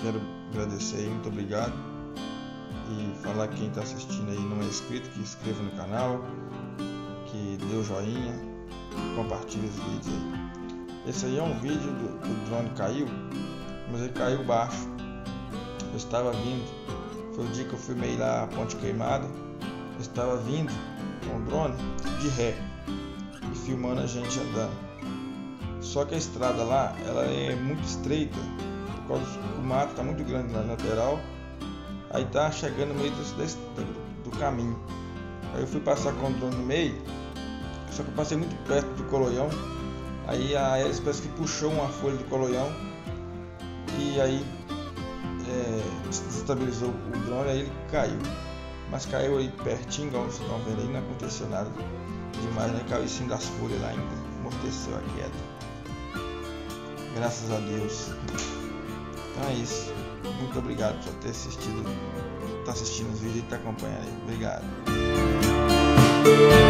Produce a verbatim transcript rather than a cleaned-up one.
quero agradecer aí, muito obrigado. E falar que quem está assistindo aí não é inscrito, que inscreva no canal, que dê o joinha, compartilhe os vídeos aí. Esse aí é um vídeo do, do drone caiu, mas ele caiu baixo. Eu estava vindo, foi o dia que eu filmei lá a Ponte Queimada. Eu estava vindo com o drone de ré e filmando a gente andando. Só que a estrada lá, ela é muito estreita, por causa do mato está muito grande na lateral. Aí tá chegando no meio do, do, do caminho. Aí eu fui passar com o drone no meio, só que eu passei muito perto do coloião. Aí a hélice parece que puxou uma folha do coloião e aí é, desestabilizou o drone, aí ele caiu. Mas caiu aí pertinho, igual vocês estão vendo aí, não aconteceu nada demais, né? Caiu em cima das folhas lá, ainda amorteceu a queda. Graças a Deus. Então é isso. Muito obrigado por ter assistido, tá assistindo os vídeos e tá acompanhando aí. Obrigado.